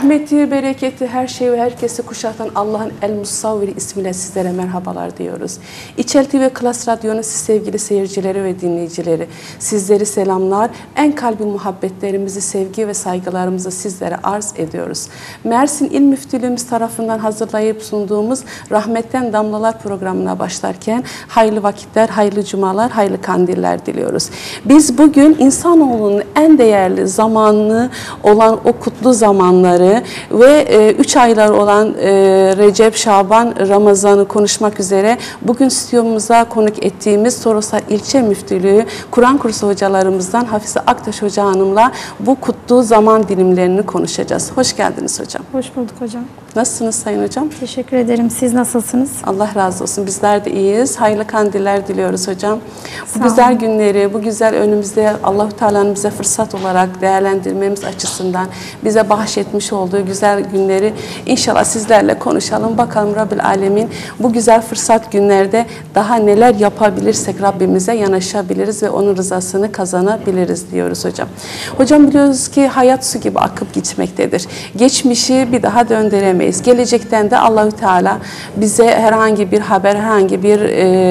Rahmeti, bereketi, her şeyi ve herkesi kuşatan Allah'ın El Musavviri ismiyle sizlere merhabalar diyoruz. İçel TV ve Klas Radyo'nun sevgili seyircileri ve dinleyicileri, sizleri selamlar. En kalbi muhabbetlerimizi, sevgi ve saygılarımızı sizlere arz ediyoruz. Mersin İl Müftülüğümüz tarafından hazırlayıp sunduğumuz Rahmetten Damlalar programına başlarken hayırlı vakitler, hayırlı cumalar, hayırlı kandiller diliyoruz. Biz bugün insanoğlunun en değerli zamanı olan o kutlu zamanları ve 3 aylar olan Recep, Şaban, Ramazan'ı konuşmak üzere bugün stüdyomuza konuk ettiğimiz Toroslar İlçe Müftülüğü Kur'an kursu hocalarımızdan Hafize Aktaş Hoca Hanım'la bu kutlu zaman dilimlerini konuşacağız. Hoş geldiniz hocam. Hoş bulduk hocam. Nasılsınız Sayın Hocam? Teşekkür ederim. Siz nasılsınız? Allah razı olsun. Bizler de iyiyiz. Hayırlı kandiller diliyoruz hocam. Bu güzel günleri, bu güzel önümüzde Allah-u Teala'nın bize fırsat olarak değerlendirmemiz açısından bize bahşetmiş olduğu güzel günleri inşallah sizlerle konuşalım. Bakalım Rabbil Alemin bu güzel fırsat günlerde daha neler yapabilirsek Rabbimize yanaşabiliriz ve onun rızasını kazanabiliriz diyoruz hocam. Hocam biliyoruz ki hayat su gibi akıp gitmektedir. Geçmişi bir daha döndüremeyiz. Gelecekten de Allahü Teala bize herhangi bir haber, herhangi bir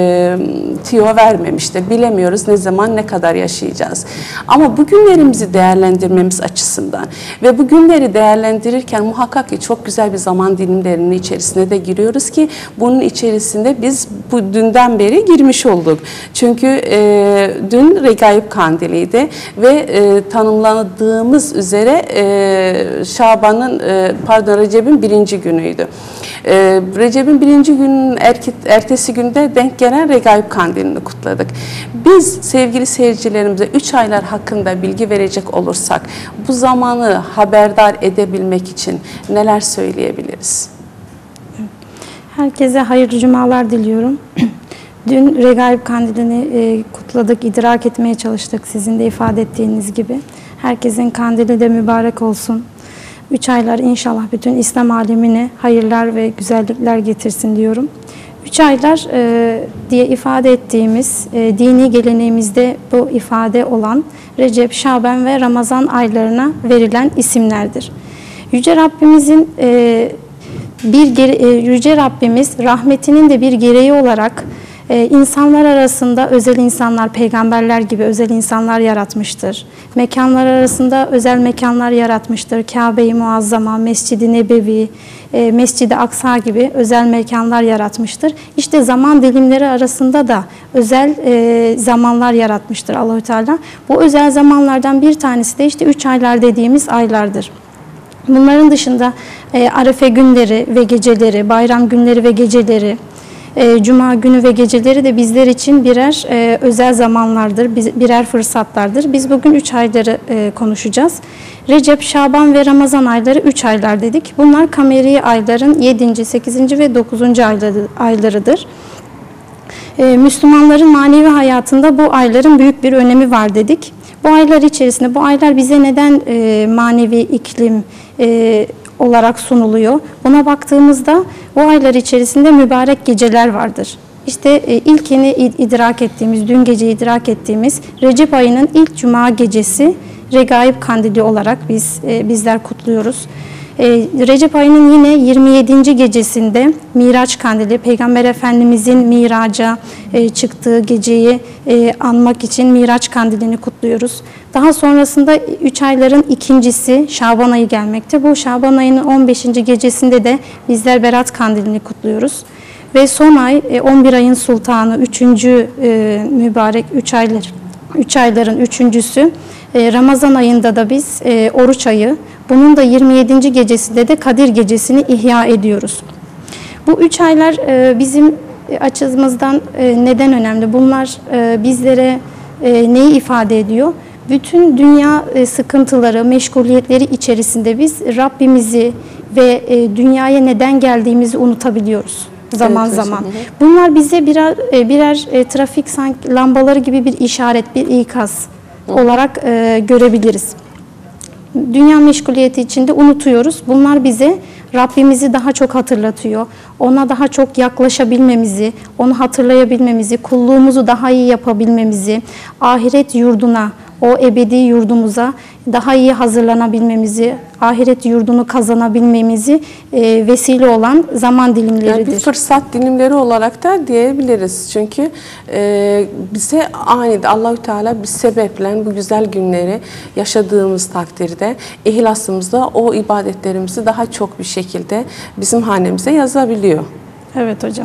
tüyo vermemiştir. Bilemiyoruz ne zaman, ne kadar yaşayacağız. Ama bu günlerimizi değerlendirmemiz açısından ve bu günleri değerlendirirken muhakkak ki çok güzel bir zaman dilimlerinin içerisine de giriyoruz ki bunun içerisinde biz bu dünden beri girmiş olduk. Çünkü dün Regaib Kandili'ydi ve tanımladığımız üzere Şaban'ın Recep'in birinci günüydü. Recep'in birinci günün ertesi günde denk gelen Regaib Kandili'ni kutladık. Biz sevgili seyircilerimize 3 aylar hakkında bilgi verecek olursak bu zamanı haberdar edebilmek için neler söyleyebiliriz? Herkese hayırlı cumalar diliyorum. Dün Regaib Kandili'ni kutladık, idrak etmeye çalıştık sizin de ifade ettiğiniz gibi. Herkesin kandili de mübarek olsun. 3 aylar inşallah bütün İslam alemine hayırlar ve güzellikler getirsin diyorum. 3 aylar diye ifade ettiğimiz dini geleneğimizde bu ifade olan Recep, Şaban ve Ramazan aylarına verilen isimlerdir. Yüce Rabbimizin Yüce Rabbimiz rahmetinin de bir gereği olarak insanlar arasında özel insanlar, peygamberler gibi özel insanlar yaratmıştır. Mekanlar arasında özel mekanlar yaratmıştır. Kabe-i Muazzama, Mescid-i Nebevi, Mescid-i Aksa gibi özel mekanlar yaratmıştır. İşte zaman dilimleri arasında da özel zamanlar yaratmıştır Allahü Teala. Bu özel zamanlardan bir tanesi de işte 3 aylar dediğimiz aylardır. Bunların dışında Arefe günleri ve geceleri, bayram günleri ve geceleri, Cuma günü ve geceleri de bizler için birer özel zamanlardır, birer fırsatlardır. Biz bugün 3 ayları konuşacağız. Recep, Şaban ve Ramazan ayları 3 aylar dedik. Bunlar kameri ayların 7. 8. ve 9. aylarıdır. Müslümanların manevi hayatında bu ayların büyük bir önemi var dedik. Bu aylar içerisinde, bu aylar bize neden manevi iklim olarak sunuluyor? Buna baktığımızda bu aylar içerisinde mübarek geceler vardır. İşte ilkini idrak ettiğimiz, dün gece idrak ettiğimiz Recep ayının ilk cuma gecesi Regaib Kandili olarak bizler kutluyoruz. Recep ayının yine 27. gecesinde Miraç Kandili, Peygamber Efendimizin miraca çıktığı geceyi anmak için Miraç Kandilini kutluyoruz. Daha sonrasında 3 ayların ikincisi Şaban ayı gelmekte. Bu Şaban ayının 15. gecesinde de bizler Berat Kandilini kutluyoruz. Ve son ay 11 ayın sultanı, 3. mübarek 3 ayların üçüncüsü Ramazan ayında da biz oruç ayı, bunun da 27. gecesinde de Kadir gecesini ihya ediyoruz. Bu 3 aylar bizim açımızdan neden önemli? Bunlar bizlere neyi ifade ediyor? Bütün dünya sıkıntıları, meşguliyetleri içerisinde biz Rabbimizi ve dünyaya neden geldiğimizi unutabiliyoruz zaman zaman. Bunlar bize birer trafik lambaları gibi bir işaret, bir ikaz olarak görebiliriz. Dünya meşguliyeti içinde unutuyoruz. Bunlar bize Rabbimizi daha çok hatırlatıyor. Ona daha çok yaklaşabilmemizi, onu hatırlayabilmemizi, kulluğumuzu daha iyi yapabilmemizi, ahiret yurduna o ebedi yurdumuza daha iyi hazırlanabilmemizi, ahiret yurdunu kazanabilmemizi vesile olan zaman dilimleridir. Yani bir fırsat dilimleri olarak da diyebiliriz. Çünkü bize aniden Allahü Teala bir sebeple bu güzel günleri yaşadığımız takdirde ihlasımızla o ibadetlerimizi daha çok bir şekilde bizim hanemize yazabiliyor. Evet hocam.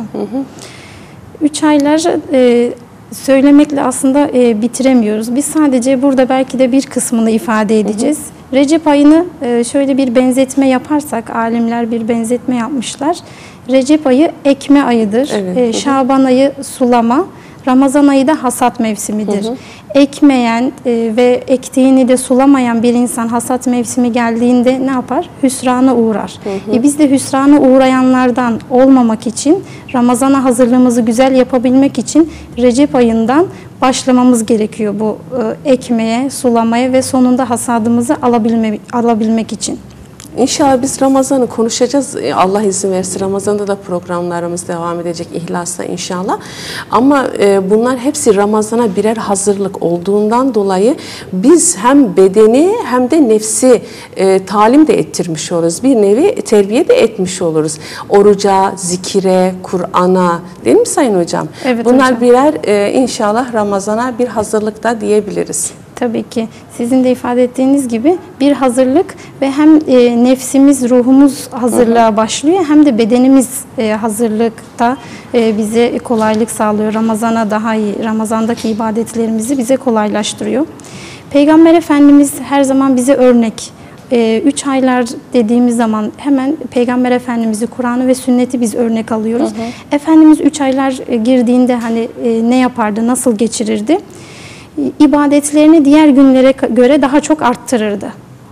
3 aylar söylemekle aslında bitiremiyoruz. Biz sadece burada belki de bir kısmını ifade edeceğiz. Recep ayını şöyle bir benzetme yaparsak, alimler bir benzetme yapmışlar. Recep ayı ekme ayıdır. Evet. Şaban ayı sulama, Ramazan ayı da hasat mevsimidir. Ekmeyen ve ektiğini de sulamayan bir insan hasat mevsimi geldiğinde ne yapar? Hüsrana uğrar. Biz de hüsrana uğrayanlardan olmamak için, Ramazan'a hazırlığımızı güzel yapabilmek için Recep ayından başlamamız gerekiyor bu ekmeye, sulamaya ve sonunda hasadımızı alabilmek için. İnşallah biz Ramazan'ı konuşacağız. Allah izin verirse Ramazan'da da programlarımız devam edecek ihlasla inşallah. Ama bunlar hepsi Ramazan'a birer hazırlık olduğundan dolayı biz hem bedeni hem de nefsi talim de ettirmiş oluruz. Bir nevi terbiye de etmiş oluruz. Oruca, zikire, Kur'an'a, değil mi Sayın Hocam? Evet, bunlar hocam. birer inşallah Ramazan'a bir hazırlık da diyebiliriz. Tabii ki. Sizin de ifade ettiğiniz gibi bir hazırlık ve hem nefsimiz, ruhumuz hazırlığa başlıyor hem de bedenimiz hazırlıkta bize kolaylık sağlıyor. Ramazan'a daha iyi, Ramazan'daki ibadetlerimizi bize kolaylaştırıyor. Peygamber Efendimiz her zaman bize örnek. 3 aylar dediğimiz zaman hemen Peygamber Efendimiz'i, Kur'an'ı ve sünneti biz örnek alıyoruz. Efendimiz 3 aylar girdiğinde hani ne yapardı, nasıl geçirirdi? İbadetlerini diğer günlere göre daha çok arttırırdı.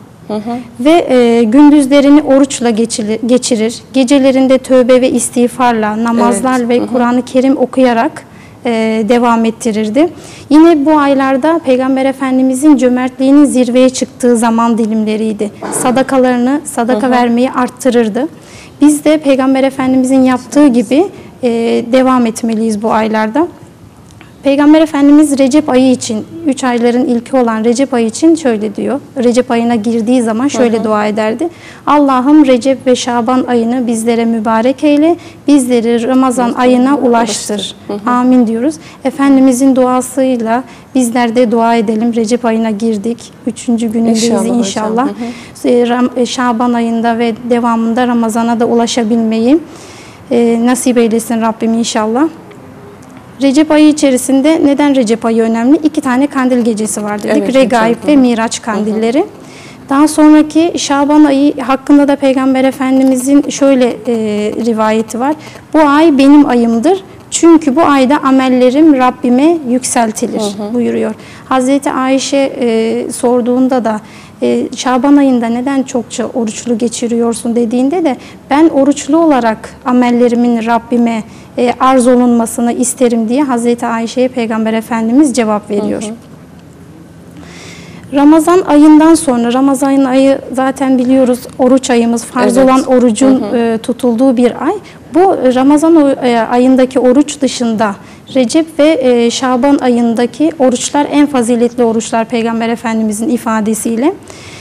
Ve gündüzlerini oruçla geçirir. Gecelerinde tövbe ve istiğfarla, namazlar ve Kur'an-ı Kerim okuyarak devam ettirirdi. Yine bu aylarda Peygamber Efendimizin cömertliğinin zirveye çıktığı zaman dilimleriydi. Sadakalarını, sadaka vermeyi arttırırdı. Biz de Peygamber Efendimizin yaptığı gibi devam etmeliyiz bu aylarda. Peygamber Efendimiz Recep ayı için, 3 ayların ilki olan Recep ayı için şöyle diyor. Recep ayına girdiği zaman şöyle dua ederdi. Allah'ım Recep ve Şaban ayını bizlere mübarek eyle, bizleri Ramazan ayına ulaştır. Amin diyoruz. Efendimizin duasıyla bizler de dua edelim. Recep ayına girdik. 3. günündeyiz inşallah. Şaban ayında ve devamında Ramazan'a da ulaşabilmeyi nasip eylesin Rabbim inşallah. Recep ayı içerisinde neden Recep ayı önemli? 2 tane kandil gecesi var dedik. Evet, Regaib ve Miraç kandilleri. Daha sonraki Şaban ayı hakkında da Peygamber Efendimizin şöyle rivayeti var. Bu ay benim ayımdır. Çünkü bu ayda amellerim Rabbime yükseltilir buyuruyor. Hazreti Ayşe sorduğunda da Şaban ayında neden çokça oruçlu geçiriyorsun dediğinde de ben oruçlu olarak amellerimin Rabbime arz olunmasını isterim diye Hazreti Ayşe'ye Peygamber Efendimiz cevap veriyor. Ramazan ayından sonra, Ramazan ayı zaten biliyoruz oruç ayımız, farz olan orucun tutulduğu bir ay. Bu Ramazan ayındaki oruç dışında Recep ve Şaban ayındaki oruçlar en faziletli oruçlar Peygamber Efendimizin ifadesiyle.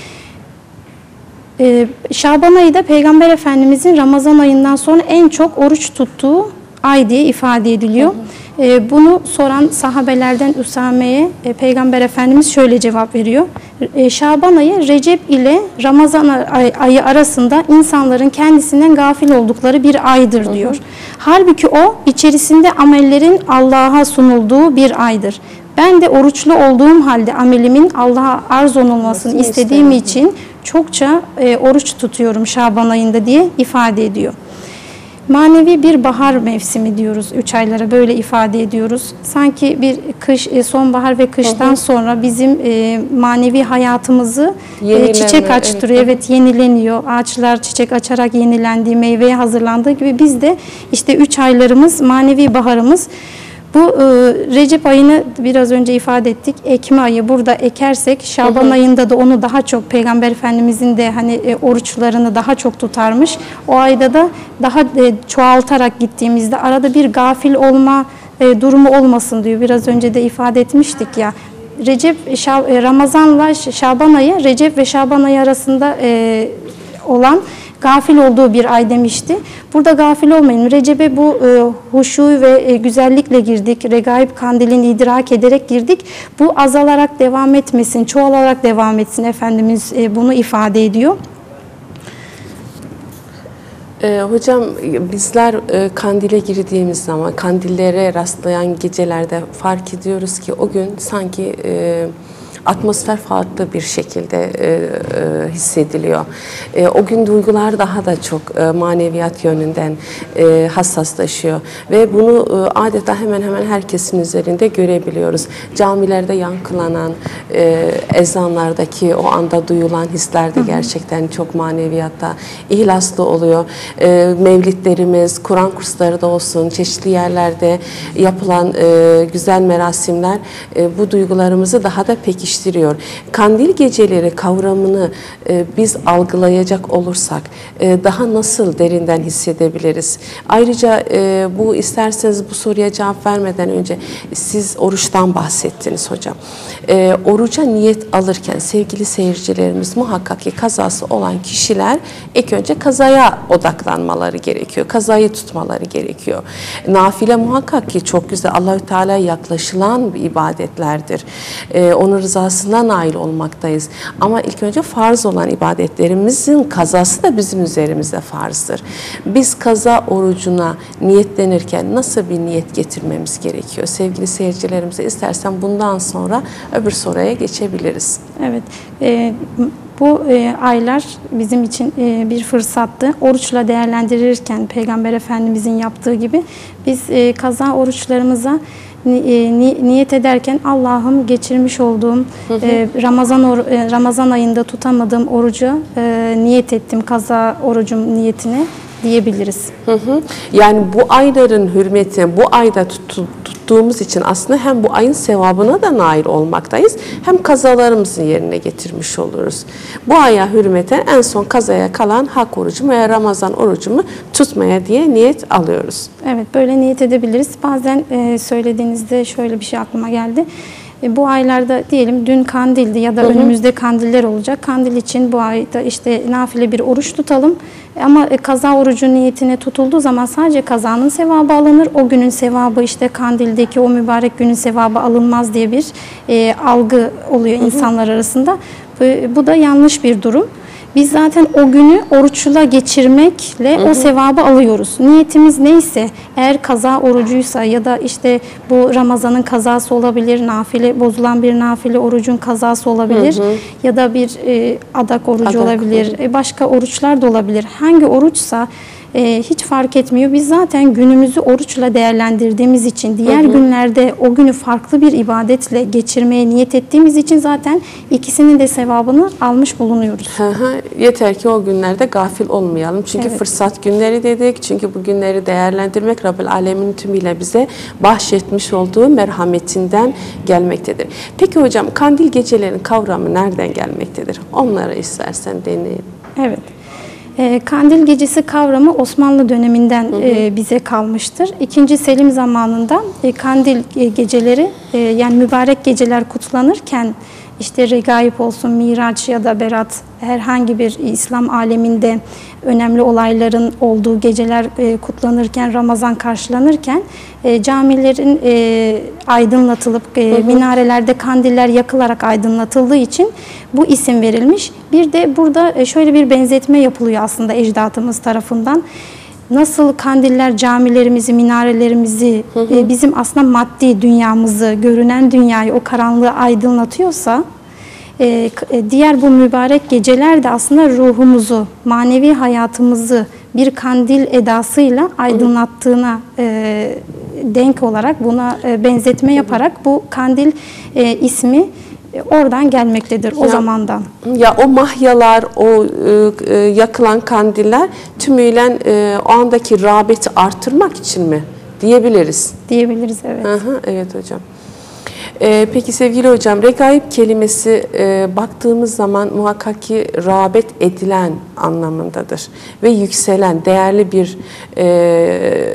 Şaban ayı da Peygamber Efendimizin Ramazan ayından sonra en çok oruç tuttuğu ay diye ifade ediliyor. Bunu soran sahabelerden Üsame'ye Peygamber Efendimiz şöyle cevap veriyor. Şaban ayı Recep ile Ramazan ayı arasında insanların kendisinden gafil oldukları bir aydır diyor. Halbuki o içerisinde amellerin Allah'a sunulduğu bir aydır. Ben de oruçlu olduğum halde amelimin Allah'a arz olunmasını istediğim için çokça oruç tutuyorum Şaban ayında diye ifade ediyor. Manevi bir bahar mevsimi diyoruz 3 aylara, böyle ifade ediyoruz. Sanki bir kış, sonbahar ve kıştan sonra bizim manevi hayatımızı çiçek açtırıyor. Evet, yenileniyor. Ağaçlar çiçek açarak yenilendiği, meyveye hazırlandığı gibi biz de işte 3 aylarımız manevi baharımız. Bu Recep ayını biraz önce ifade ettik. Ekme ayı burada ekersek Şaban ayında da onu daha çok Peygamber Efendimizin de hani oruçlarını daha çok tutarmış. O ayda da daha çoğaltarak gittiğimizde arada bir gafil olma durumu olmasın diyor. Biraz önce de ifade etmiştik ya. Ramazan'la Şaban ayı, Recep ve Şaban ayı arasında olan gafil olduğu bir ay demişti. Burada gafil olmayın. Recep'e bu huşu ve güzellikle girdik. Regaib kandilini idrak ederek girdik. Bu azalarak devam etmesin, çoğalarak devam etsin. Efendimiz bunu ifade ediyor. Hocam bizler kandile girdiğimiz zaman, kandillere rastlayan gecelerde fark ediyoruz ki o gün sanki atmosfer farklı bir şekilde hissediliyor. O gün duygular daha da çok maneviyat yönünden hassaslaşıyor ve bunu adeta hemen hemen herkesin üzerinde görebiliyoruz. Camilerde yankılanan ezanlardaki o anda duyulan hisler de gerçekten çok maneviyatta ihlaslı oluyor. Mevlidlerimiz, Kur'an kursları da olsun, çeşitli yerlerde yapılan güzel merasimler bu duygularımızı daha da pekiştiriyor. Kandil geceleri kavramını biz algılayacak olursak daha nasıl derinden hissedebiliriz? Ayrıca bu isterseniz bu soruya cevap vermeden önce siz oruçtan bahsettiniz hocam. Oruca niyet alırken sevgili seyircilerimiz muhakkak ki kazası olan kişiler ilk önce kazaya odaklanmaları gerekiyor. Kazayı tutmaları gerekiyor. Nafile muhakkak ki çok güzel Allahü Teala'ya yaklaşılan ibadetlerdir. Onun rızasına nail olmaktayız. Ama ilk önce farz olan ibadetlerimizin kazası da bizim üzerimizde farzdır. Biz kaza orucuna niyetlenirken nasıl bir niyet getirmemiz gerekiyor? Sevgili seyircilerimize istersen bundan sonra öbür soruya geçebiliriz. Evet. Bu aylar bizim için bir fırsattı. Oruçla değerlendirirken Peygamber Efendimizin yaptığı gibi biz kaza oruçlarımıza niyet ederken Allah'ım geçirmiş olduğum Ramazan ayında tutamadığım orucu niyet ettim, kaza orucum niyetine diyebiliriz. Yani bu ayların hürmetine, bu ayda tuttuğumuz için aslında hem bu ayın sevabına da nail olmaktayız, hem kazalarımızı yerine getirmiş oluruz. Bu aya hürmeten en son kazaya kalan hak orucumu veya Ramazan orucumu tutmaya diye niyet alıyoruz. Evet, böyle niyet edebiliriz. Bazen söylediğinizde şöyle bir şey aklıma geldi. Bu aylarda diyelim dün kandildi ya da önümüzde kandiller olacak. Kandil için bu ayda işte nafile bir oruç tutalım. Ama kaza orucu niyetine tutulduğu zaman sadece kazanın sevabı alınır. O günün sevabı işte kandildeki o mübarek günün sevabı alınmaz diye bir algı oluyor insanlar arasında. Bu da yanlış bir durum. Biz zaten o günü oruçla geçirmekle o sevabı alıyoruz. Niyetimiz neyse, eğer kaza orucuysa ya da işte bu Ramazan'ın kazası olabilir, nafile bozulan bir nafile orucun kazası olabilir ya da bir adak orucu olabilir, başka oruçlar da olabilir. Hangi oruçsa hiç fark etmiyor. Biz zaten günümüzü oruçla değerlendirdiğimiz için, diğer günlerde o günü farklı bir ibadetle geçirmeye niyet ettiğimiz için zaten ikisinin de sevabını almış bulunuyoruz. Yeter ki o günlerde gafil olmayalım. Çünkü fırsat günleri dedik. Çünkü bu günleri değerlendirmek Rabbül Alemin tümüyle bize bahşetmiş olduğu merhametinden gelmektedir. Peki hocam, kandil gecelerinin kavramı nereden gelmektedir? Onları istersen deneyelim. Evet. Kandil gecesi kavramı Osmanlı döneminden bize kalmıştır. İkinci Selim zamanında kandil geceleri yani mübarek geceler kutlanırken işte Regaib olsun, Miraç ya da Berat, herhangi bir İslam aleminde önemli olayların olduğu geceler kutlanırken, Ramazan karşılanırken camilerin aydınlatılıp minarelerde kandiller yakılarak aydınlatıldığı için bu isim verilmiş. Bir de burada şöyle bir benzetme yapılıyor aslında ecdadımız tarafından. Nasıl kandiller camilerimizi, minarelerimizi, bizim aslında maddi dünyamızı, görünen dünyayı, o karanlığı aydınlatıyorsa, diğer bu mübarek geceler de aslında ruhumuzu, manevi hayatımızı bir kandil edasıyla aydınlattığına denk olarak, buna benzetme yaparak bu kandil ismi oradan gelmektedir, o zamandan. Ya o mahyalar, o yakılan kandiller tümüyle o andaki rağbeti artırmak için mi diyebiliriz? Diyebiliriz, evet. Evet hocam. Peki sevgili hocam, regaib kelimesi baktığımız zaman muhakkak ki rağbet edilen anlamındadır. Ve yükselen, değerli bir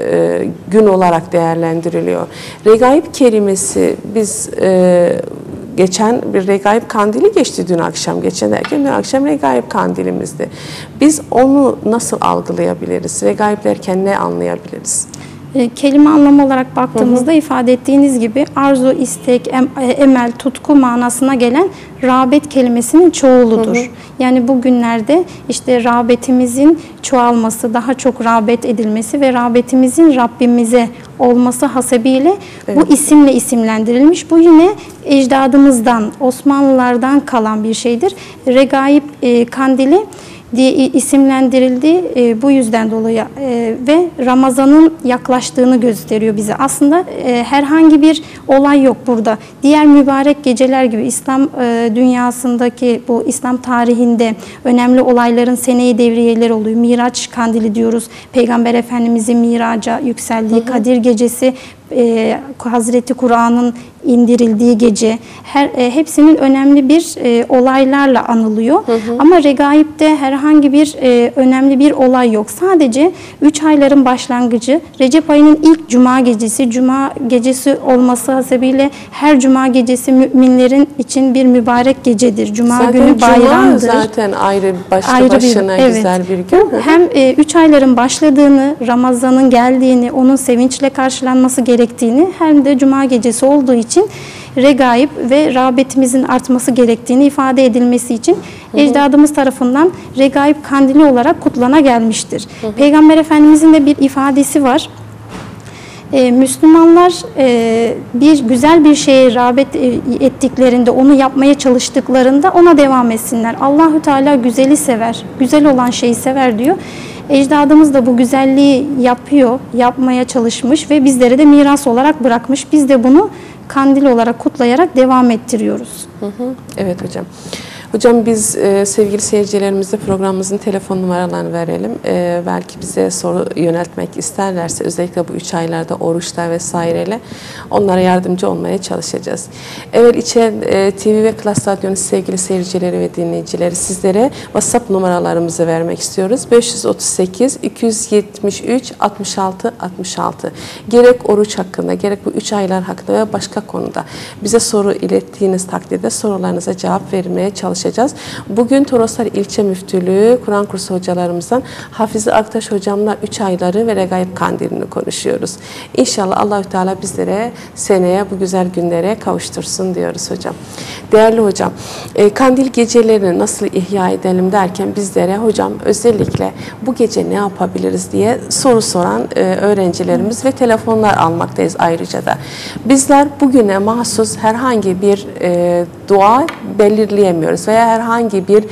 gün olarak değerlendiriliyor. Regaib kelimesi biz geçen bir Regaib Kandili geçti dün akşam. Geçen derken dün akşam Regaib Kandilimizdi. Biz onu nasıl algılayabiliriz? Regaib derken ne anlayabiliriz? Kelime anlamı olarak baktığımızda ifade ettiğiniz gibi arzu, istek, emel, tutku manasına gelen rağbet kelimesinin çoğuludur. Yani bugünlerde işte rağbetimizin çoğalması, daha çok rağbet edilmesi ve rağbetimizin Rabbimize olması hasebiyle bu isimle isimlendirilmiş. Bu yine ecdadımızdan, Osmanlılardan kalan bir şeydir. Regaib Kandili diye isimlendirildi bu yüzden dolayı ve Ramazan'ın yaklaştığını gösteriyor bize. Aslında herhangi bir olay yok burada. Diğer mübarek geceler gibi İslam dünyasındaki bu İslam tarihinde önemli olayların seneyi devriyeleri oluyor. Miraç Kandili diyoruz. Peygamber Efendimizin miraca yükseldiği Kadir Gecesi, Hazreti Kur'an'ın indirildiği gece, hepsinin önemli bir olaylarla anılıyor. Ama Regaib'de herhangi bir önemli bir olay yok. Sadece 3 ayların başlangıcı, Recep ayının ilk cuma gecesi olması hasebiyle her cuma gecesi müminlerin için bir mübarek gecedir. Cuma günü bayramdır. Zaten ayrı başına güzel bir gün. Hem 3 ayların başladığını, Ramazan'ın geldiğini, onun sevinçle karşılanması gerektiğini, hem de cuma gecesi olduğu için regaib ve rağbetimizin artması gerektiğini ifade edilmesi için ecdadımız tarafından Regaib Kandili olarak kutlana gelmiştir. Peygamber Efendimizin de bir ifadesi var. Müslümanlar güzel bir şeye rağbet ettiklerinde, onu yapmaya çalıştıklarında ona devam etsinler. Allahü Teala güzeli sever, güzel olan şeyi sever diyor. Ecdadımız da bu güzelliği yapmaya çalışmış ve bizlere de miras olarak bırakmış. Biz de bunu kandil olarak kutlayarak devam ettiriyoruz. Evet hocam. Hocam biz sevgili seyircilerimize programımızın telefon numaralarını verelim. Belki bize soru yöneltmek isterlerse özellikle bu 3 aylarda oruçta vesaireyle onlara yardımcı olmaya çalışacağız. Evet, İçer TV ve Klas Radyo'nun sevgili seyircileri ve dinleyicileri, sizlere WhatsApp numaralarımızı vermek istiyoruz. 538 273 66 66. Gerek oruç hakkında, gerek bu 3 aylar hakkında ve başka konuda bize soru ilettiğiniz takdirde sorularınıza cevap vermeye çalışacağız. Bugün Toroslar İlçe Müftülüğü Kur'an kursu hocalarımızdan Hafize Aktaş hocamla 3 ayları ve Regaib Kandilini konuşuyoruz. İnşallah Allahü Teala bizlere seneye bu güzel günlere kavuştursun diyoruz hocam. Değerli hocam, kandil gecelerini nasıl ihya edelim derken bizlere hocam özellikle bu gece ne yapabiliriz diye soru soran öğrencilerimiz ve telefonlar almaktayız ayrıca da. Bizler bugüne mahsus herhangi bir dua belirleyemiyoruz veya herhangi bir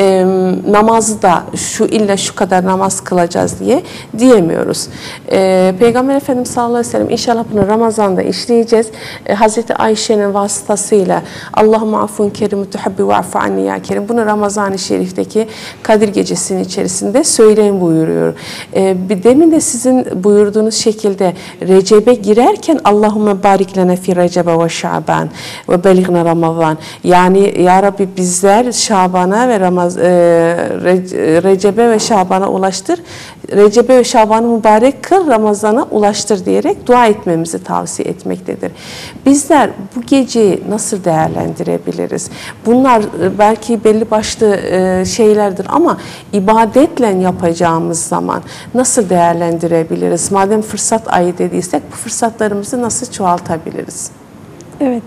namazda illa şu kadar namaz kılacağız diyemiyoruz. Peygamber Efendimiz sallallahu aleyhi ve sellem, inşallah bunu Ramazan'da işleyeceğiz. Hazreti Ayşe'nin vasıtasıyla Allahümme afun kerim tuhibbi ve afu anni ya kerim, bunu Ramazan-ı Şerif'teki Kadir Gecesi'nin içerisinde söyleyin buyuruyor. Demin de sizin buyurduğunuz şekilde Recep'e girerken Allahümme barik lana fi Recebe ve Şaban ve belighna Ramazan, yani ya Rabbi bizler Şaban'a ve Recep'e ve Şaban'a ulaştır. Recep'e ve Şaban'ı mübarek kıl, Ramazan'a ulaştır diyerek dua etmemizi tavsiye etmektedir. Bizler bu geceyi nasıl değerlendirebiliriz? Bunlar belki belli başlı şeylerdir ama ibadetle yapacağımız zaman nasıl değerlendirebiliriz? Madem fırsat ayı dediysek bu fırsatlarımızı nasıl çoğaltabiliriz? Evet.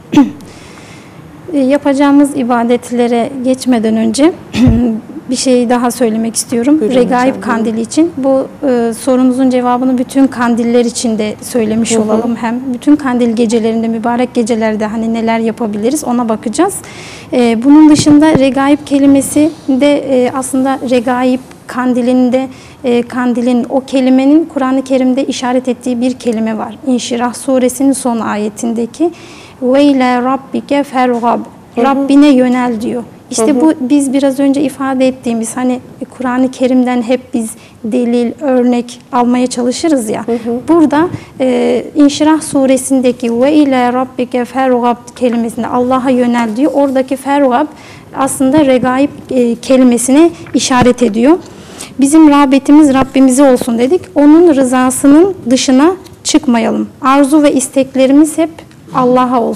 Yapacağımız ibadetlere geçmeden önce bir şey daha söylemek istiyorum. Buyurun Regaib hocam, Kandili için. Bu sorunuzun cevabını bütün kandiller için de söylemiş olalım. Hem bütün kandil gecelerinde, mübarek gecelerde hani neler yapabiliriz ona bakacağız. Bunun dışında Regaib kelimesi de aslında Regaib kandilinde kandilin, o kelimenin Kur'an-ı Kerim'de işaret ettiği bir kelime var. İnşirah suresinin son ayetindeki ve ile rabbike fergab, Rabbine yönel diyor. İşte bu biz biraz önce ifade ettiğimiz hani Kur'an-ı Kerim'den hep biz delil, örnek almaya çalışırız ya. Burada İnşirah suresindeki ve ile rabbike fergab kelimesinde Allah'a yönel diyor. Oradaki fergab aslında regaib kelimesine işaret ediyor. Bizim rağbetimiz Rabbimize olsun dedik. Onun rızasının dışına çıkmayalım. Arzu ve isteklerimiz hep Allah'a olsun.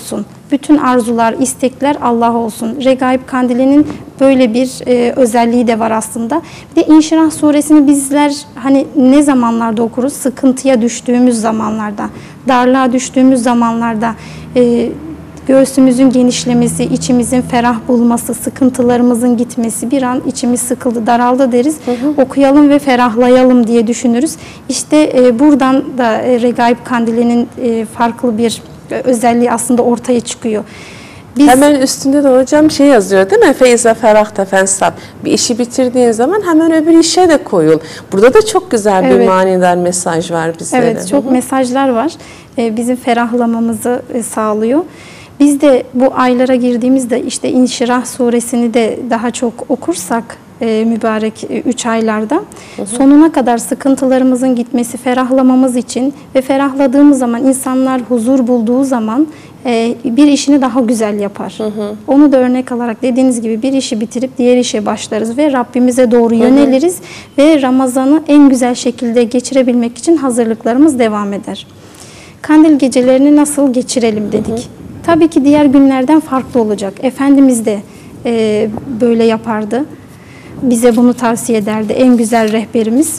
Bütün arzular, istekler Allah olsun. Regaib Kandili'nin böyle bir özelliği de var aslında. Bir de İnşirah suresini bizler hani ne zamanlarda okuruz? Sıkıntıya düştüğümüz zamanlarda, darlığa düştüğümüz zamanlarda, göğsümüzün genişlemesi, içimizin ferah bulması, sıkıntılarımızın gitmesi, bir an içimiz sıkıldı, daraldı deriz. Okuyalım ve ferahlayalım diye düşünürüz. İşte buradan da Regaib Kandili'nin farklı bir özelliği aslında ortaya çıkıyor. Hemen üstünde de hocam şey yazıyor değil mi? Feyza ferahta fensab. Bir işi bitirdiğin zaman hemen öbür işe de koyul. Burada da çok güzel bir manidar mesaj var bizlere. Evet, çok mesajlar var. Bizim ferahlamamızı sağlıyor. Biz de bu aylara girdiğimizde işte İnşirah suresini de daha çok okursak mübarek 3 aylarda sonuna kadar sıkıntılarımızın gitmesi, ferahlamamız için ve ferahladığımız zaman insanlar huzur bulduğu zaman bir işini daha güzel yapar. Onu da örnek alarak dediğiniz gibi bir işi bitirip diğer işe başlarız ve Rabbimize doğru yöneliriz ve Ramazan'ı en güzel şekilde geçirebilmek için hazırlıklarımız devam eder. Kandil gecelerini nasıl geçirelim dedik. Tabii ki diğer günlerden farklı olacak. Efendimiz de böyle yapardı. Bize bunu tavsiye ederdi. En güzel rehberimiz.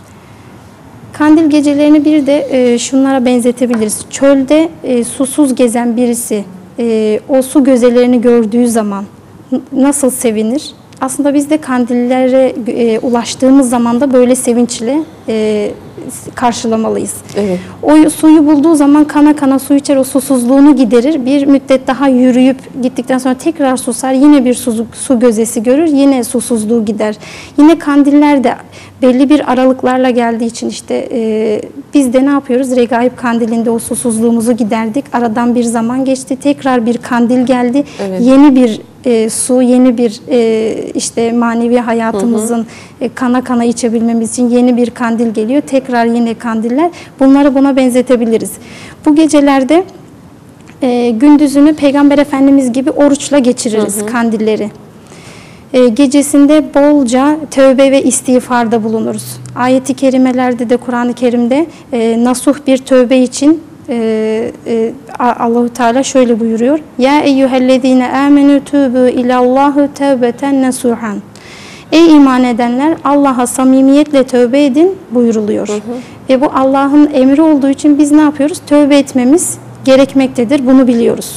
Kandil gecelerini bir de şunlara benzetebiliriz. Çölde susuz gezen birisi o su gözelerini gördüğü zaman nasıl sevinir? Aslında biz de kandillere ulaştığımız zaman da böyle sevinçle karşılamalıyız. Evet. O suyu bulduğu zaman kana kana su içer, o susuzluğunu giderir. Bir müddet daha yürüyüp gittikten sonra tekrar susar, yine bir su gözesi görür, yine susuzluğu gider. Yine kandiller de belli bir aralıklarla geldiği için işte biz de ne yapıyoruz? Regaib Kandili'nde o susuzluğumuzu giderdik. Aradan bir zaman geçti, tekrar bir kandil geldi. Evet. Yeni bir su, yeni bir işte manevi hayatımızın kana kana içebilmemiz için yeni bir kandil geliyor. Tekrar yine kandiller. Bunları buna benzetebiliriz. Bu gecelerde gündüzünü Peygamber Efendimiz gibi oruçla geçiririz kandilleri. Gecesinde bolca tövbe ve istiğfarda bulunuruz. Ayet-i kerimelerde de Kur'an-ı Kerim'de nasuh bir tövbe için Allahu Teala şöyle buyuruyor. Ya eyyühellezine amenu tubu ilallahu tevbeten nasuhan. Ey iman edenler, Allah'a samimiyetle tövbe edin buyuruluyor. Ve bu Allah'ın emri olduğu için biz ne yapıyoruz? Tövbe etmemiz gerekmektedir. Bunu biliyoruz.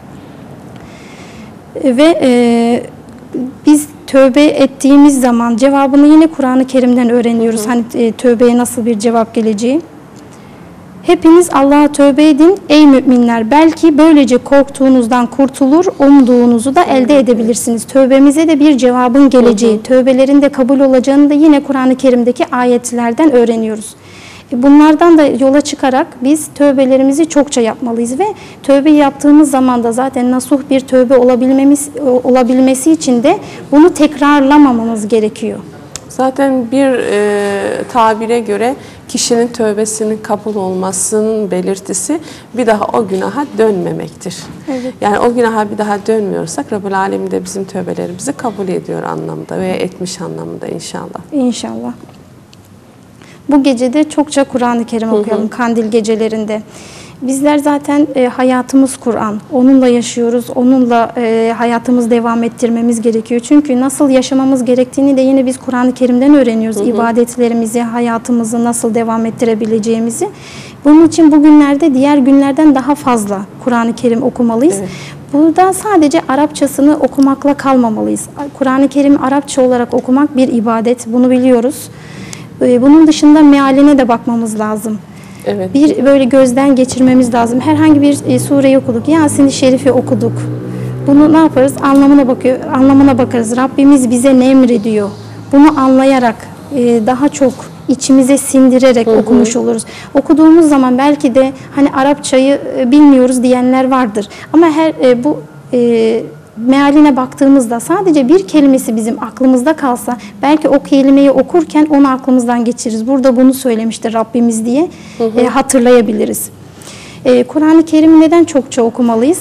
Ve biz tövbe ettiğimiz zaman cevabını yine Kur'an-ı Kerim'den öğreniyoruz. Hani tövbeye nasıl bir cevap geleceği. Hepiniz Allah'a tövbe edin ey müminler. Belki böylece korktuğunuzdan kurtulur, umduğunuzu da elde edebilirsiniz. Tövbemize de bir cevabın geleceği, tövbelerin de kabul olacağını da yine Kur'an-ı Kerim'deki ayetlerden öğreniyoruz. Bunlardan da yola çıkarak biz tövbelerimizi çokça yapmalıyız ve tövbe yaptığımız zaman da zaten nasuh bir tövbe olabilmesi için de bunu tekrarlamamamız gerekiyor. Zaten bir tabire göre kişinin tövbesinin kabul olmasının belirtisi bir daha o günaha dönmemektir. Evet. Yani o günaha bir daha dönmüyorsak Rabbul Alemin de bizim tövbelerimizi kabul ediyor anlamda veya etmiş anlamında inşallah. İnşallah. Bu gecede çokça Kur'an-ı Kerim okuyalım kandil gecelerinde. Bizler zaten hayatımız Kur'an. Onunla yaşıyoruz. Onunla hayatımızı devam ettirmemiz gerekiyor. Çünkü nasıl yaşamamız gerektiğini de yine biz Kur'an-ı Kerim'den öğreniyoruz. İbadetlerimizi, hayatımızı nasıl devam ettirebileceğimizi. Bunun için bugünlerde diğer günlerden daha fazla Kur'an-ı Kerim okumalıyız. Evet. Burada sadece Arapçasını okumakla kalmamalıyız. Kur'an-ı Kerim'i Arapça olarak okumak bir ibadet. Bunu biliyoruz. Bunun dışında mealine de bakmamız lazım. Evet. Bir böyle gözden geçirmemiz lazım. Herhangi bir sureyi okuduk. Yasin-i Şerif'i okuduk. Bunu ne yaparız? Anlamına bakarız. Rabbimiz bize ne emrediyor? Bunu anlayarak daha çok içimize sindirerek okumuş oluruz. Okuduğumuz zaman belki de hani Arapçayı bilmiyoruz diyenler vardır. Ama bu mealine baktığımızda sadece bir kelimesi bizim aklımızda kalsa belki o kelimeyi okurken onu aklımızdan geçiririz. Burada bunu söylemiştir Rabbimiz diye hatırlayabiliriz. Kur'an-ı Kerim'i neden çokça okumalıyız?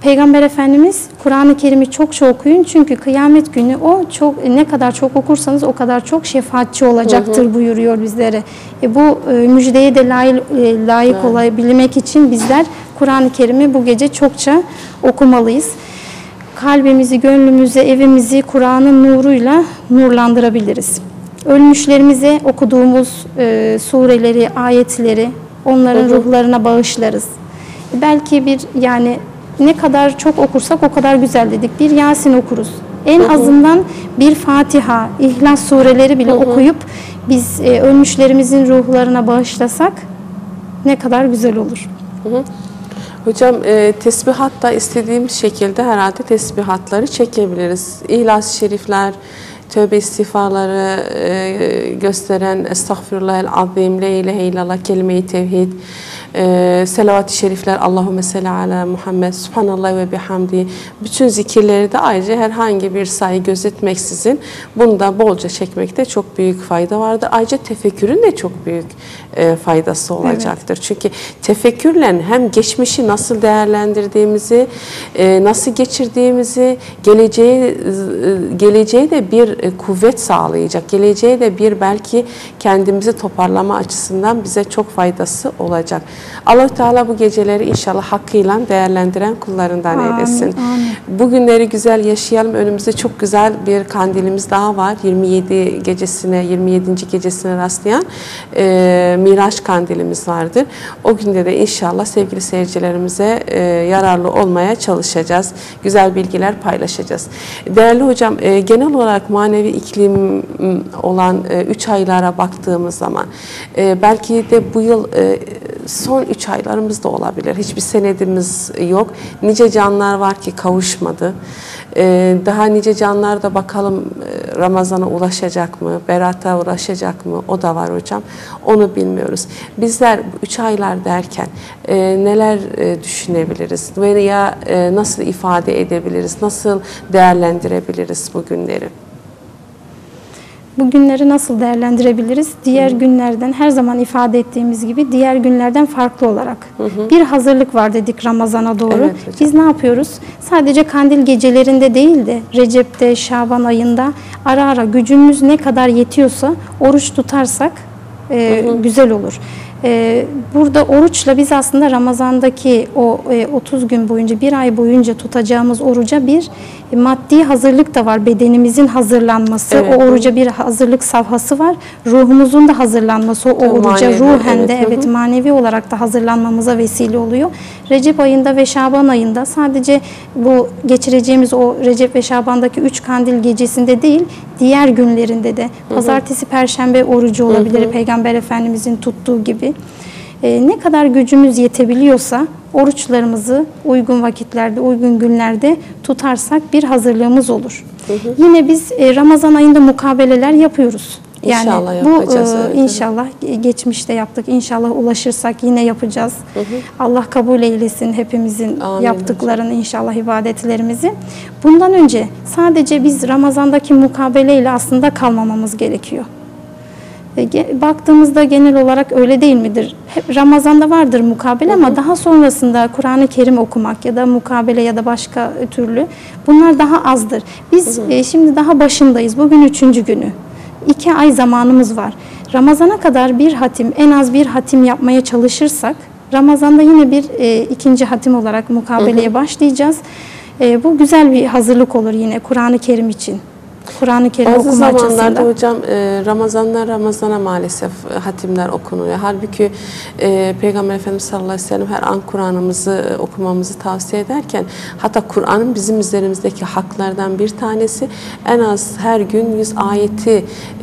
Peygamber Efendimiz Kur'an-ı Kerim'i çokça okuyun çünkü kıyamet günü o ne kadar çok okursanız o kadar çok şefaatçi olacaktır buyuruyor bizlere. Bu müjdeye de layık olabilmek için bizler Kur'an-ı Kerim'i bu gece çokça okumalıyız. Kalbimizi, gönlümüzü, evimizi Kur'an'ın nuruyla nurlandırabiliriz. Ölmüşlerimize okuduğumuz sureleri, ayetleri onların ruhlarına bağışlarız. Belki yani ne kadar çok okursak o kadar güzel dedik. Bir Yasin okuruz. En azından bir Fatiha, İhlas sureleri bile okuyup biz ölmüşlerimizin ruhlarına bağışlasak ne kadar güzel olur. Hocam tesbihat da istediğimiz şekilde herhalde tesbihatları çekebiliriz. İhlas-ı Şerifler, tövbe istiğfarları gösteren Estağfirullahel Azim, La ilahe illallah, kelime-i tevhid, selavat-ı şerifler, Allahümme salli ala Muhammed, Subhanallah ve bihamdi. Bütün zikirleri de ayrıca herhangi bir sayı gözetmeksizin bunu da bolca çekmekte çok büyük fayda vardır. Ayrıca tefekkürün de çok büyük faydası olacaktır. Evet. Çünkü tefekkürle hem geçmişi nasıl değerlendirdiğimizi, nasıl geçirdiğimizi, geleceğe de bir kuvvet sağlayacak. Geleceğe de bir belki kendimizi toparlama açısından bize çok faydası olacak. Allah-u Teala bu geceleri inşallah hakkıyla değerlendiren kullarından eylesin. Amin. Bu günleri güzel yaşayalım. Önümüzde çok güzel bir kandilimiz daha var. 27. gecesine rastlayan Miraç kandilimiz vardır. O günde de inşallah sevgili seyircilerimize yararlı olmaya çalışacağız. Güzel bilgiler paylaşacağız. Değerli hocam, genel olarak manevi iklim olan 3 aylara baktığımız zaman belki de bu yıl son 3 aylarımız da olabilir. Hiçbir senedimiz yok. Nice canlar var ki kavuşmadı. Daha nice canlar da bakalım Ramazan'a ulaşacak mı? Berata ulaşacak mı? O da var hocam. Onu bilmiyoruz. Bizler 3 aylar derken neler düşünebiliriz? Veya nasıl ifade edebiliriz? Nasıl değerlendirebiliriz bu günleri? Bu günleri nasıl değerlendirebiliriz? Diğer günlerden, her zaman ifade ettiğimiz gibi diğer günlerden farklı olarak. Bir hazırlık var dedik Ramazan'a doğru. Evet, biz ne yapıyoruz? Sadece kandil gecelerinde değil de Recep'te, Şaban ayında ara ara gücümüz ne kadar yetiyorsa oruç tutarsak güzel olur. Burada oruçla biz aslında Ramazan'daki o 30 gün boyunca, bir ay boyunca tutacağımız oruca bir maddi hazırlık da var. Bedenimizin hazırlanması, evet, o oruca bir hazırlık safhası var. Ruhumuzun da hazırlanması, o oruca manevi, ruhen de evet, manevi olarak da hazırlanmamıza vesile oluyor. Recep ayında ve Şaban ayında sadece bu geçireceğimiz o Recep ve Şaban'daki 3 kandil gecesinde değil, diğer günlerinde de pazartesi, perşembe orucu olabilir. Peygamber Efendimizin tuttuğu gibi. Ne kadar gücümüz yetebiliyorsa oruçlarımızı uygun vakitlerde, uygun günlerde tutarsak bir hazırlığımız olur. Yine biz Ramazan ayında mukabeleler yapıyoruz. Yani İnşallah yapacağız. İnşallah geçmişte yaptık. İnşallah ulaşırsak yine yapacağız. Allah kabul eylesin hepimizin yaptıklarını, inşallah ibadetlerimizi. Bundan önce sadece biz Ramazan'daki mukabeleyle aslında kalmamamız gerekiyor. Baktığımızda genel olarak öyle değil midir? Hep Ramazan'da vardır mukabele ama daha sonrasında Kur'an-ı Kerim okumak ya da mukabele ya da başka türlü bunlar daha azdır. Biz şimdi daha başındayız. Bugün 3. günü. 2 ay zamanımız var. Ramazan'a kadar bir hatim, en az bir hatim yapmaya çalışırsak Ramazan'da yine bir 2. hatim olarak mukabeleye başlayacağız. Bu güzel bir hazırlık olur yine Kur'an-ı Kerim için. Kur'an-ı Kerim okuma açısından. Bazı zamanlarda hocam Ramazan'a maalesef hatimler okunuyor. Halbuki Peygamber Efendimiz sallallahu aleyhi ve sellem her an Kur'an'ımızı okumamızı tavsiye ederken, hatta Kur'an'ın bizim üzerimizdeki haklardan bir tanesi en az her gün 100 ayeti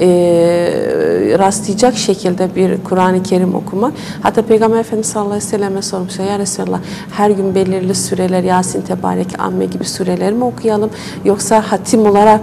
rastlayacak şekilde bir Kur'an-ı Kerim okumak. Hatta Peygamber Efendimiz sallallahu aleyhi ve selleme sormuşlar, ya Resulallah her gün belirli süreler, Yasin, Tebarek, Amme gibi süreler mi okuyalım yoksa hatim olarak mı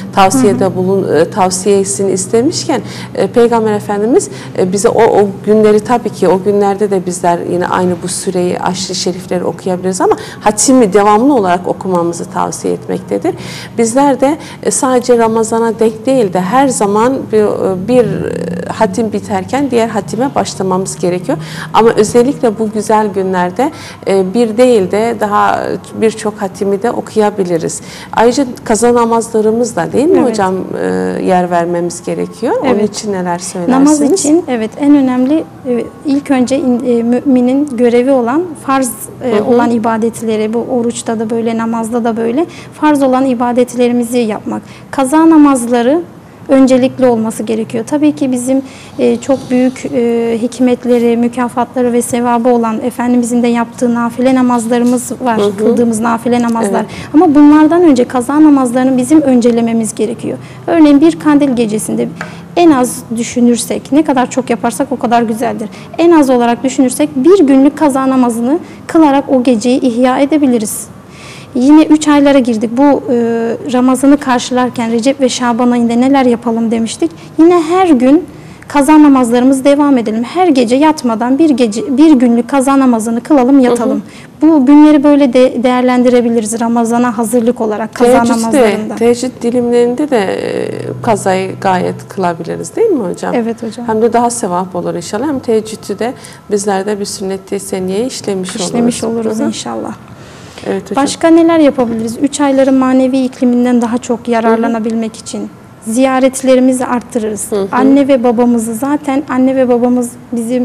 tavsiyesini istemişken Peygamber Efendimiz bize o günleri, tabii ki o günlerde de bizler yine aynı bu süreyi, aşırı şerifleri okuyabiliriz ama hatimi devamlı olarak okumamızı tavsiye etmektedir. Bizler de sadece Ramazan'a denk değil de her zaman bir hatim biterken diğer hatime başlamamız gerekiyor. Ama özellikle bu güzel günlerde bir değil de daha birçok hatimi de okuyabiliriz. Ayrıca kaza namazlarımız da değil mi evet. hocam yer vermemiz gerekiyor. Evet. Onun için neler söylersiniz? Namaz için evet en önemli ilk önce müminin görevi olan farz olan ibadetleri, bu oruçta da böyle, namazda da böyle farz olan ibadetlerimizi yapmak. Kaza namazları öncelikli olması gerekiyor. Tabii ki bizim çok büyük hikmetleri, mükafatları ve sevabı olan Efendimizin de yaptığı nafile namazlarımız var. Kıldığımız nafile namazlar. Evet. Ama bunlardan önce kaza namazlarını bizim öncelememiz gerekiyor. Örneğin bir kandil gecesinde en az düşünürsek, ne kadar çok yaparsak o kadar güzeldir. En az olarak düşünürsek bir günlük kaza namazını kılarak o geceyi ihya edebiliriz. Yine 3 aylara girdik. Bu Ramazan'ı karşılarken Recep ve Şaban ayında neler yapalım demiştik. Yine her gün kaza namazlarımız devam edelim. Her gece yatmadan bir günlük kaza namazını kılalım, yatalım. Bu günleri böyle de değerlendirebiliriz Ramazan'a hazırlık olarak kaza namazlarında. Teheccüd dilimlerinde de kazayı gayet kılabiliriz değil mi hocam? Evet hocam. Hem de daha sevap olur inşallah. Hem teheccüdü de bizler de bir sünnet-i seniyeyi işlemiş oluruz inşallah. Evet hocam. Başka neler yapabiliriz? 3 ayların manevi ikliminden daha çok yararlanabilmek için ziyaretlerimizi arttırırız. Anne ve babamızı, zaten anne ve babamız bizim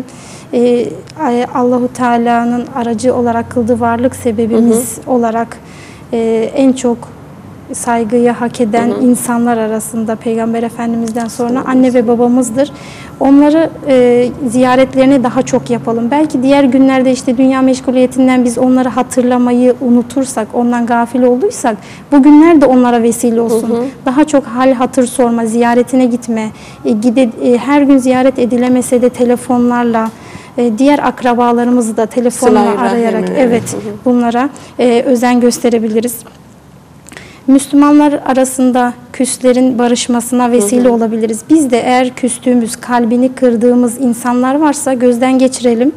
Allahu Teala'nın aracı olarak kıldığı varlık sebebimiz olarak en çok saygıyı hak eden insanlar arasında Peygamber Efendimiz'den sonra anne ve babamızdır. Onları ziyaretlerini daha çok yapalım. Belki diğer günlerde işte dünya meşguliyetinden biz onları hatırlamayı unutursak, ondan gafil olduysak, bugünler de onlara vesile olsun. Daha çok hal hatır sorma, ziyaretine gitme, her gün ziyaret edilemese de telefonlarla, diğer akrabalarımızı da telefonla arayarak bunlara özen gösterebiliriz. Müslümanlar arasında küslerin barışmasına vesile olabiliriz. Biz de eğer küstüğümüz, kalbini kırdığımız insanlar varsa gözden geçirelim.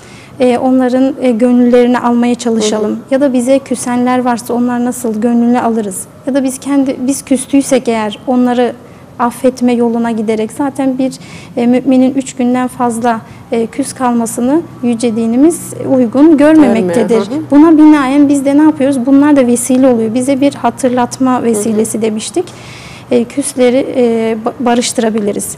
Onların gönüllerini almaya çalışalım. Ya da bize küsenler varsa onlar nasıl gönlünü alırız. Ya da biz küstüysek eğer onları affetme yoluna giderek, zaten bir müminin 3 günden fazla küs kalmasını yüce dinimiz uygun görmemektedir. Buna binaen biz de ne yapıyoruz? Bunlar da vesile oluyor. Bize bir hatırlatma vesilesi demiştik. Küsleri barıştırabiliriz.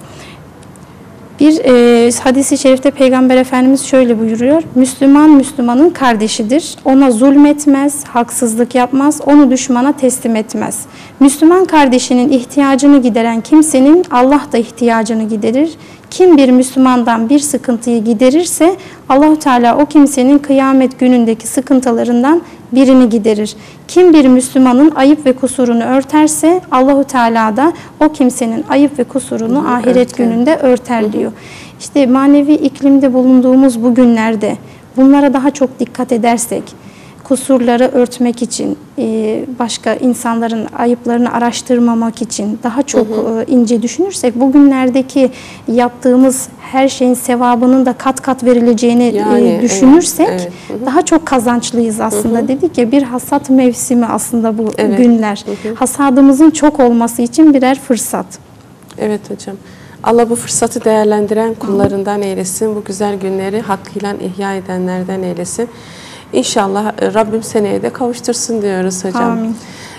Bir hadis-i şerifte Peygamber Efendimiz şöyle buyuruyor: Müslüman Müslümanın kardeşidir. Ona zulmetmez, haksızlık yapmaz, onu düşmana teslim etmez. Müslüman kardeşinin ihtiyacını gideren kimsenin Allah da ihtiyacını giderir. Kim bir Müslümandan bir sıkıntıyı giderirse Allah-u Teala o kimsenin kıyamet günündeki sıkıntılarından birini giderir. Kim bir Müslümanın ayıp ve kusurunu örterse Allah-u Teala da o kimsenin ayıp ve kusurunu ahiret gününde örter diyor. İşte manevi iklimde bulunduğumuz bu günlerde bunlara daha çok dikkat edersek, kusurları örtmek için, başka insanların ayıplarını araştırmamak için daha çok ince düşünürsek, bugünlerdeki yaptığımız her şeyin sevabının da kat kat verileceğini düşünürsek daha çok kazançlıyız aslında. Dedik ya, bir hasat mevsimi aslında bu günler. Hasadımızın çok olması için birer fırsat. Evet hocam. Allah bu fırsatı değerlendiren kullarından eylesin. Bu güzel günleri hakkıyla ihya edenlerden eylesin. İnşallah Rabbim seneye de kavuştursun diyoruz hocam. Amin.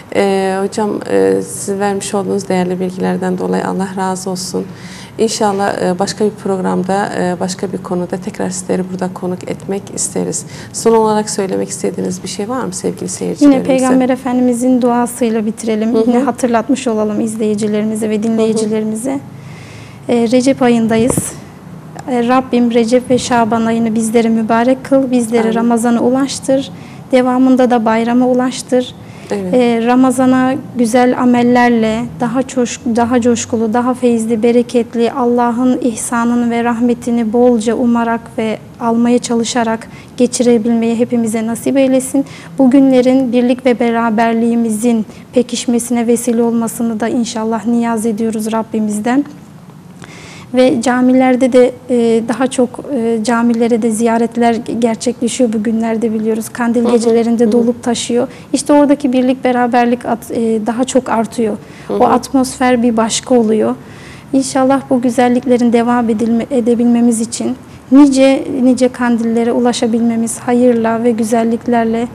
Hocam siz vermiş olduğunuz değerli bilgilerden dolayı Allah razı olsun. İnşallah başka bir programda, başka bir konuda tekrar sizleri burada konuk etmek isteriz. Son olarak söylemek istediğiniz bir şey var mı sevgili seyircilerimize? Yine Peygamber Efendimizin duasıyla bitirelim. Yine hatırlatmış olalım izleyicilerimize ve dinleyicilerimize. Recep ayındayız. Rabbim Recep ve Şaban ayını bizlere mübarek kıl, bizleri Ramazan'a ulaştır, devamında da bayrama ulaştır. Evet. Ramazana güzel amellerle, daha coşkulu, daha feyizli, bereketli, Allah'ın ihsanını ve rahmetini bolca umarak ve almaya çalışarak geçirebilmeyi hepimize nasip eylesin. Bu günlerin birlik ve beraberliğimizin pekişmesine vesile olmasını da inşallah niyaz ediyoruz Rabbimizden. Ve camilerde de daha çok camilere de ziyaretler gerçekleşiyor bu günlerde, biliyoruz. Kandil gecelerinde dolup taşıyor. İşte oradaki birlik, beraberlik daha çok artıyor. O atmosfer bir başka oluyor. İnşallah bu güzelliklerin devam edebilmemiz için nice kandillere ulaşabilmemiz, hayırla ve güzelliklerle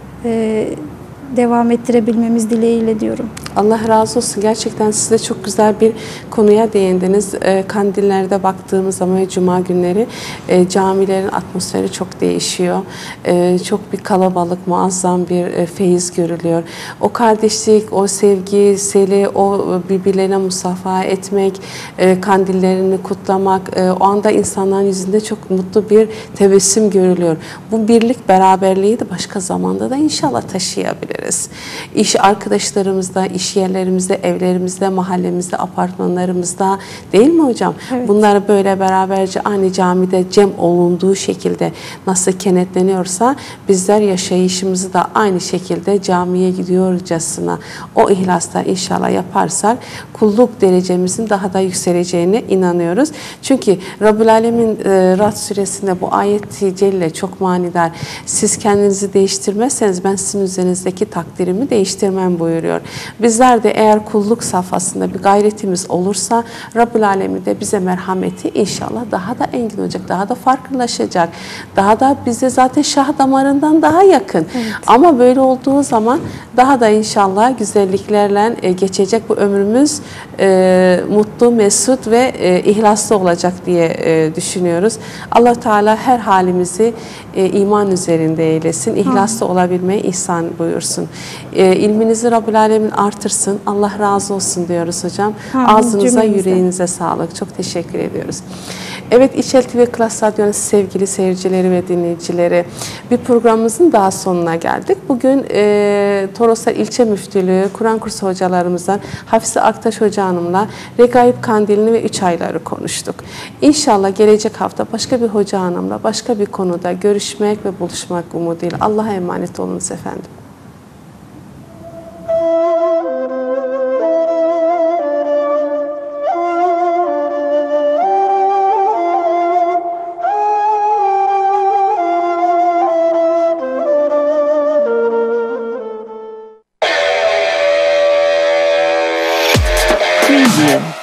devam ettirebilmemiz dileğiyle diyorum. Allah razı olsun. Gerçekten siz de çok güzel bir konuya değindiniz. Kandillerde baktığımız zaman Cuma günleri camilerin atmosferi çok değişiyor. Çok bir kalabalık, muazzam bir feyiz görülüyor. O kardeşlik, o sevgi, seli, o birbirlerine musafaha etmek, kandillerini kutlamak, o anda insanların yüzünde çok mutlu bir tebessüm görülüyor. Bu birlik, beraberliği de başka zamanda da inşallah taşıyabiliriz. İş arkadaşlarımızda, iş yerlerimizde, evlerimizde, mahallemizde, apartmanlarımızda, değil mi hocam? Evet. Bunları böyle beraberce aynı camide cem olunduğu şekilde nasıl kenetleniyorsa bizler yaşayışımızı da aynı şekilde camiye gidiyorcasına o ihlasla inşallah yaparsak kulluk derecemizin daha da yükseleceğine inanıyoruz. Çünkü Rabbül Alemin Rad suresinde bu ayet-i celle çok manidar. Siz kendinizi değiştirmezseniz ben sizin üzerinizdeki takdirimi değiştirmem buyuruyor. Bizler de eğer kulluk safhasında bir gayretimiz olursa Rabbül Alemin de bize merhameti inşallah daha da engin olacak, daha da farklılaşacak. Daha da bize zaten şah damarından daha yakın. Evet. Ama böyle olduğu zaman daha da inşallah güzelliklerle geçecek bu ömrümüz mutlu, mesut ve ihlaslı olacak diye düşünüyoruz. Allah Teala her halimizi iman üzerinde eylesin. İhlaslı olabilmeyi ihsan buyursun. İlminizi Rabbül Alemin artırsın. Allah razı olsun diyoruz hocam. Ağzınıza, yüreğinize sağlık. Çok teşekkür ediyoruz. Evet, İçel TV Klas Radyo'nun sevgili seyircileri ve dinleyicileri, bir programımızın daha sonuna geldik. Bugün Toroslar İlçe Müftülüğü Kur'an kursu hocalarımızdan Hafize Aktaş Hoca Hanım'la Regaib Kandilini ve 3 ayları konuştuk. İnşallah gelecek hafta başka bir hoca hanımla başka bir konuda görüşmek ve buluşmak umuduyla. Allah'a emanet olunuz efendim. Preview.